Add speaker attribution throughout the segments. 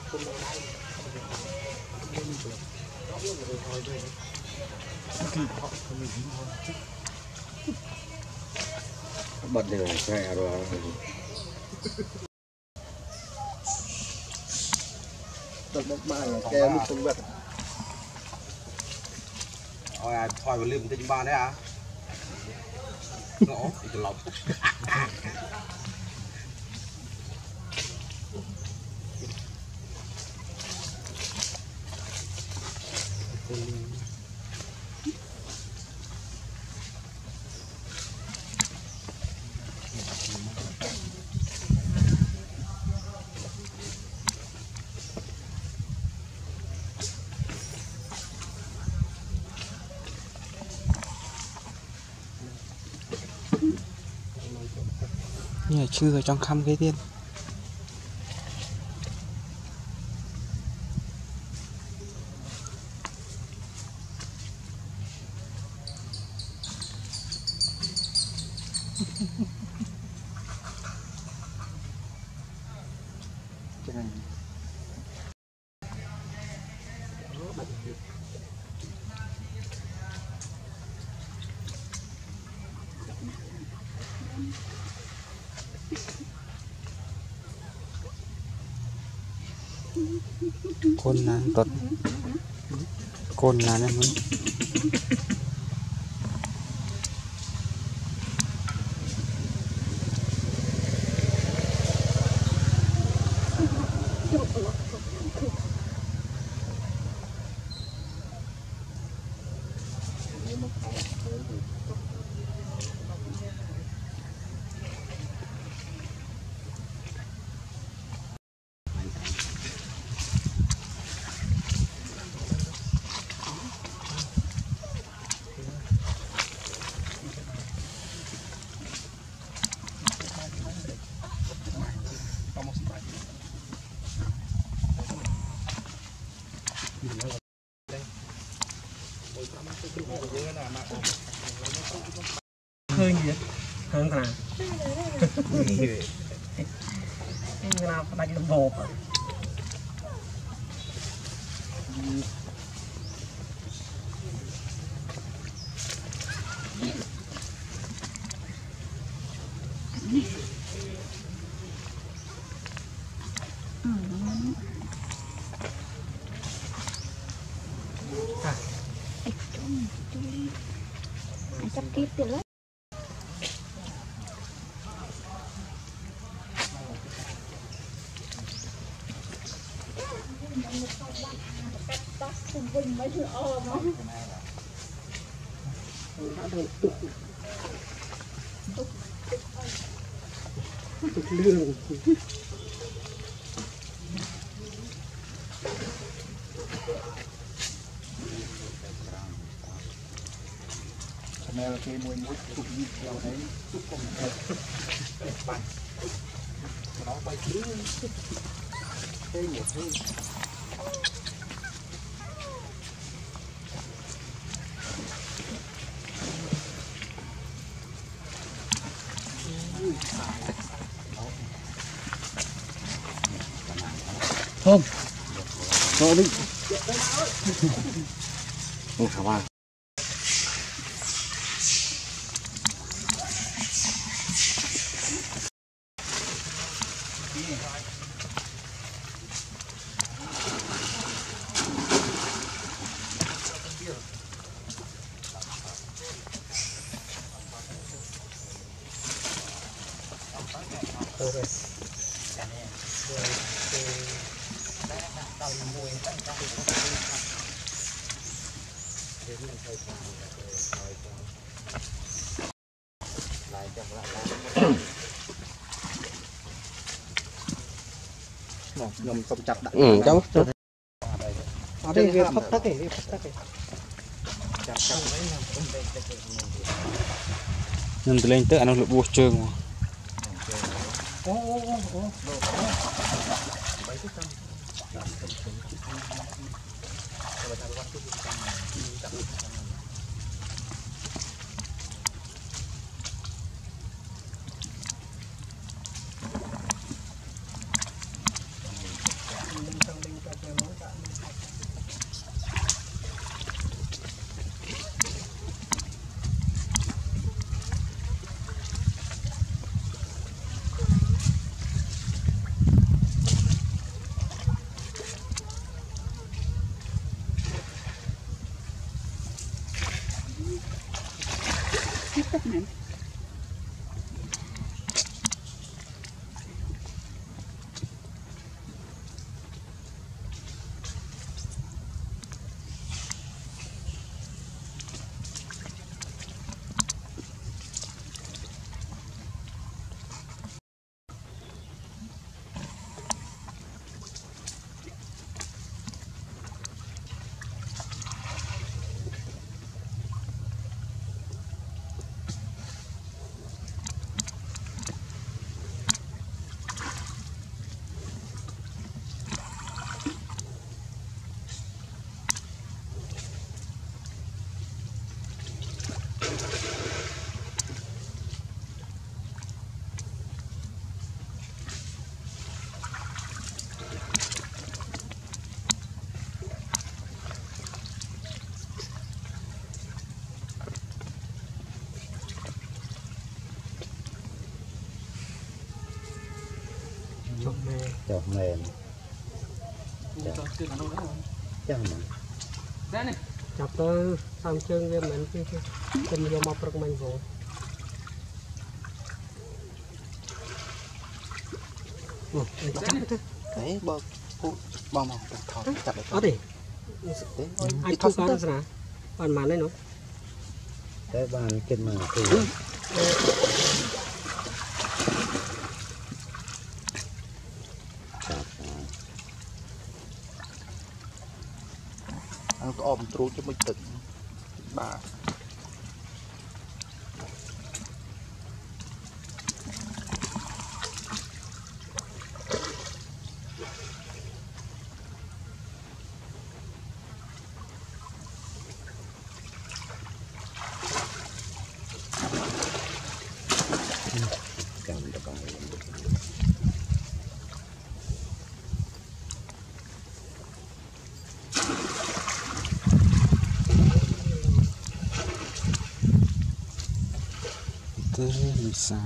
Speaker 1: bật để xe rồi tật bốc ba là kem không bật
Speaker 2: thôi vào liềm tinh ba đấy à ngõ thì lọc
Speaker 3: như là chưa trong khăm cái tiên côn là tuần côn là nó muốn
Speaker 4: khơi gì vậy? Khơi nào? Cái nào đánh được bột à?
Speaker 5: Sắp kịp rồi đó.
Speaker 1: Khmer là cái mùi chụp video đấy chụp cùng bắn nó bay cứ cái một thứ
Speaker 4: Không
Speaker 1: cho đi không khả quan
Speaker 4: ngầm không chặt đặt
Speaker 1: cháu
Speaker 4: ở đây việc phát tắc này chặt xong đấy
Speaker 3: nên từ lên tới anh nó lụt buộc trường mà
Speaker 4: chọc mè
Speaker 3: chọc mềm chắc mà
Speaker 4: chọc tôi xong chân với mình cái cùng vô mọc được mình vô
Speaker 1: đấy bơ bom màu thọ chặt được
Speaker 4: ở đây ai thu con nó sao còn mà đấy nó
Speaker 3: cái bàn trên mà thì
Speaker 1: ăn ôm trú cho mình tỉnh bà
Speaker 3: cầm được bài thế bisa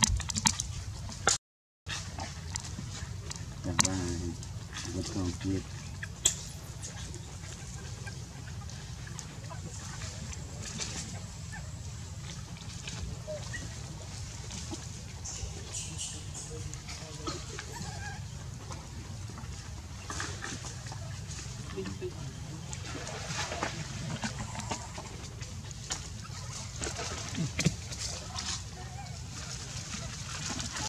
Speaker 3: một con kia